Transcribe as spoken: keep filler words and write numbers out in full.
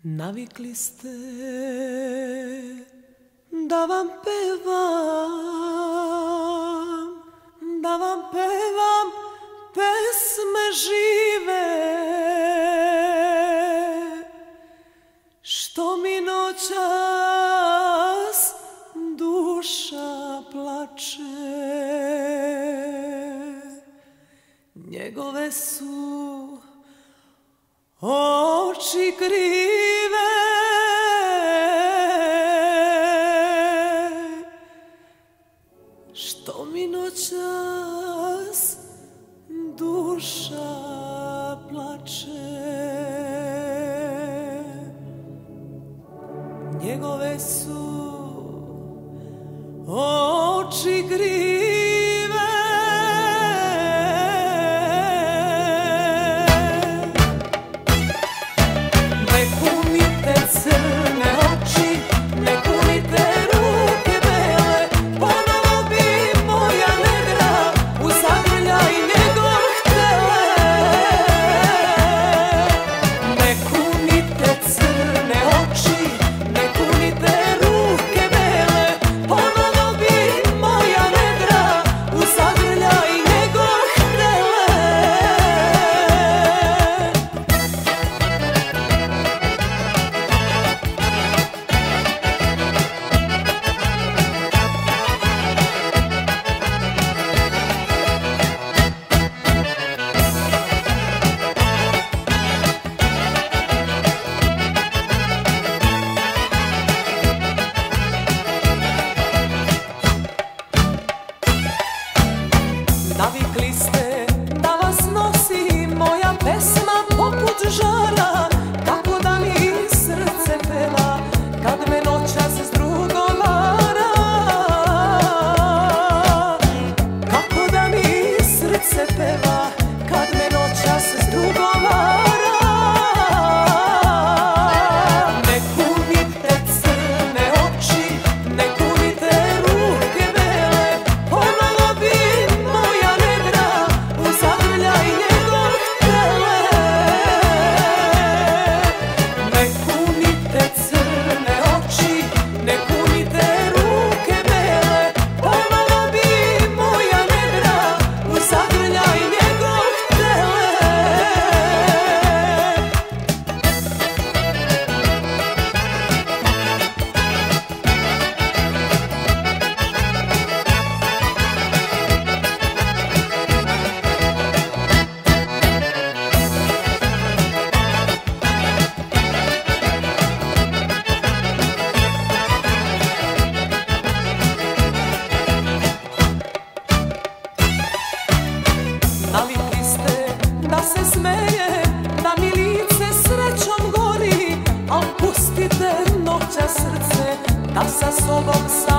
Navikli ste da vam pevam, da vam pevam pesme žive, što mi noćas duša plače. Njegove su oči krive, što mi noćas duša plače. Njegove su oči krive, navikli ste da vas nosi moja pesma poput žara, kako da mi srce peva kad me noćas s drugom vara. Kako da mi srce peva kad me noćas s drugom vara. Ne kunite crne oči, ne kunite ruke bele, ponovo bi navikli ste da se smeje, da mi lice srećom gori, al pustite noća srce da sa sobom